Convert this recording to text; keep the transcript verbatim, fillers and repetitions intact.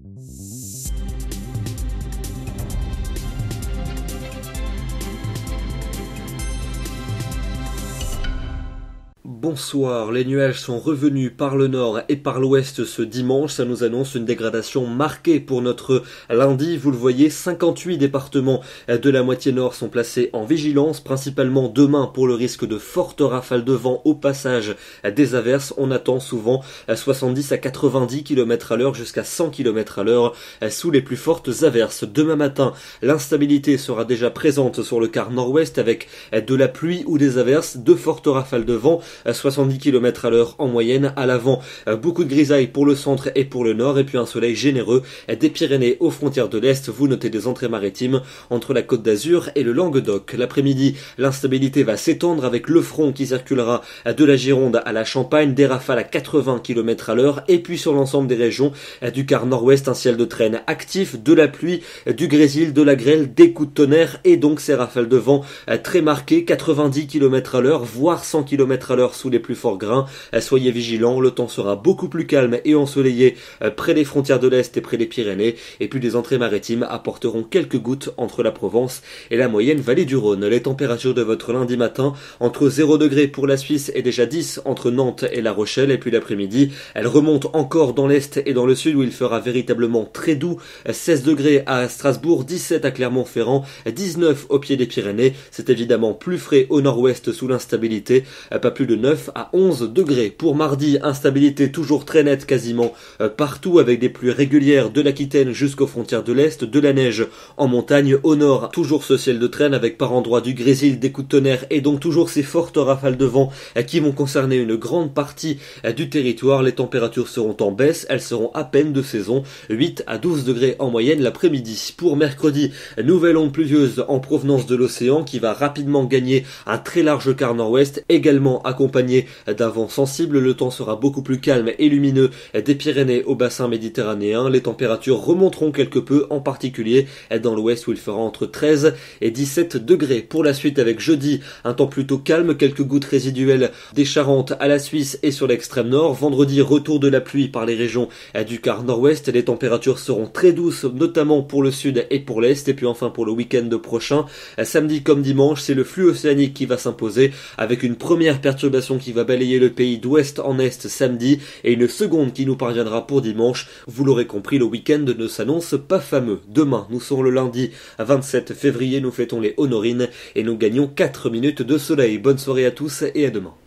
Bonsoir, les nuages sont revenus par le nord et par l'ouest ce dimanche, ça nous annonce une dégradation marquée pour notre lundi. Vous le voyez, cinquante-huit départements de la moitié nord sont placés en vigilance, principalement demain pour le risque de fortes rafales de vent au passage des averses. On attend souvent soixante-dix à quatre-vingt-dix kilomètres à l'heure jusqu'à cent kilomètres à l'heure sous les plus fortes averses. Demain matin, l'instabilité sera déjà présente sur le quart nord-ouest avec de la pluie ou des averses, de fortes rafales de vent, soixante-dix kilomètres à l'heure en moyenne. À l'avant, beaucoup de grisailles pour le centre et pour le nord, et puis un soleil généreux des Pyrénées aux frontières de l'Est. Vous notez des entrées maritimes entre la Côte d'Azur et le Languedoc. L'après-midi, l'instabilité va s'étendre avec le front qui circulera de la Gironde à la Champagne, des rafales à quatre-vingts kilomètres à l'heure, et puis sur l'ensemble des régions du quart nord-ouest, un ciel de traîne actif, de la pluie, du grésil, de la grêle, des coups de tonnerre, et donc ces rafales de vent très marquées, quatre-vingt-dix kilomètres à l'heure, voire cent kilomètres à l'heure sous les plus forts grains. Soyez vigilants, le temps sera beaucoup plus calme et ensoleillé près des frontières de l'Est et près des Pyrénées, et puis les entrées maritimes apporteront quelques gouttes entre la Provence et la moyenne vallée du Rhône. Les températures de votre lundi matin, entre zéro degré pour la Suisse et déjà dix entre Nantes et La Rochelle, et puis l'après-midi, elles remontent encore dans l'Est et dans le Sud où il fera véritablement très doux, seize degrés à Strasbourg, dix-sept à Clermont-Ferrand, dix-neuf au pied des Pyrénées. C'est évidemment plus frais au nord-ouest sous l'instabilité, pas plus de neuf à onze degrés. Pour mardi, instabilité toujours très nette quasiment euh, partout avec des pluies régulières de l'Aquitaine jusqu'aux frontières de l'Est, de la neige en montagne. Au nord, toujours ce ciel de traîne avec par endroits du grésil, des coups de tonnerre et donc toujours ces fortes rafales de vent euh, qui vont concerner une grande partie euh, du territoire. Les températures seront en baisse, elles seront à peine de saison, huit à douze degrés en moyenne l'après-midi. Pour mercredi, nouvelle onde pluvieuse en provenance de l'océan qui va rapidement gagner un très large quart nord-ouest, également accompagné d'un vent sensible. Le temps sera beaucoup plus calme et lumineux des Pyrénées au bassin méditerranéen. Les températures remonteront quelque peu, en particulier dans l'ouest où il fera entre treize et dix-sept degrés. Pour la suite, avec jeudi, un temps plutôt calme, quelques gouttes résiduelles des Charentes à la Suisse et sur l'extrême nord. Vendredi, retour de la pluie par les régions du quart nord-ouest. Les températures seront très douces, notamment pour le sud et pour l'est. Et puis enfin pour le week-end prochain, samedi comme dimanche, c'est le flux océanique qui va s'imposer avec une première perturbation qui va balayer le pays d'ouest en est samedi et une seconde qui nous parviendra pour dimanche. Vous l'aurez compris, le week-end ne s'annonce pas fameux. Demain, nous serons le lundi vingt-sept février, nous fêtons les Honorines et nous gagnons quatre minutes de soleil. Bonne soirée à tous et à demain.